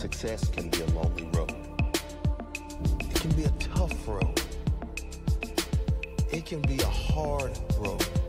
Success can be a lonely road. It can be a tough road. It can be a hard road.